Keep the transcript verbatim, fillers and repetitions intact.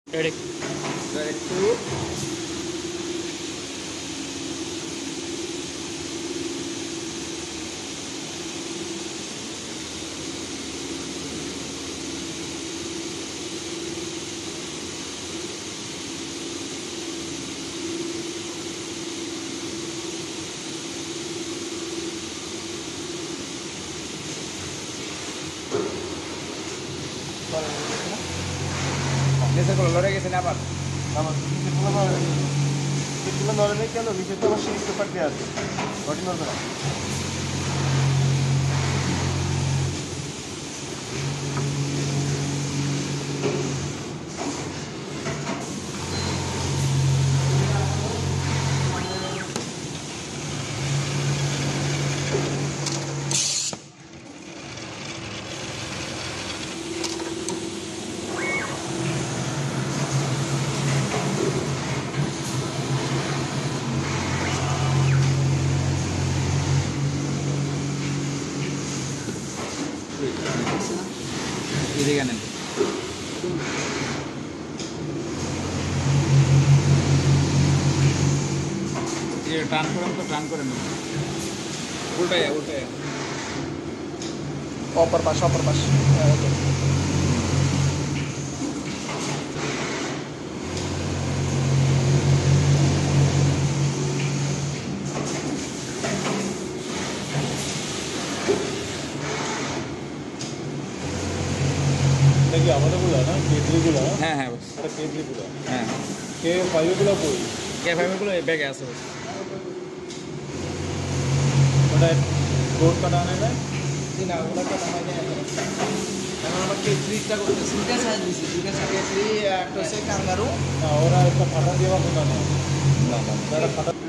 Ready. Ready two. Nese ko lore gese na abar আমার নিচে তুলে ধরে নিচে তুলে ধরে নেই কেন নিচে তো আমার সেই পেপার দেওয়া আছে বডি নড়বে না এদিকে নেন ये টান করেন তো টান করেন উল্টায়া উল্টায়া Upper pass, upper pass. Yeah, okay. এটা কি আমাদেরগুলো না কেজরিগুলো হ্যাঁ হ্যাঁ বস এটা কেজরিগুলো হ্যাঁ কে ফাইভগুলো কই কে ফাইভগুলো এই ব্যাগে আছে বস ওটা কোড কাটা আনে না না ওগুলো তো নামাই দেয় এখন আমরা কেটরিটা করতেছি দুইটা সাইজ দিছি দুইটা সাইজ কেটরি একটা হচ্ছে কাঙ্গারু না ওরা একটা ফাটা দিয়ে বানানো না না না তারা ফাটা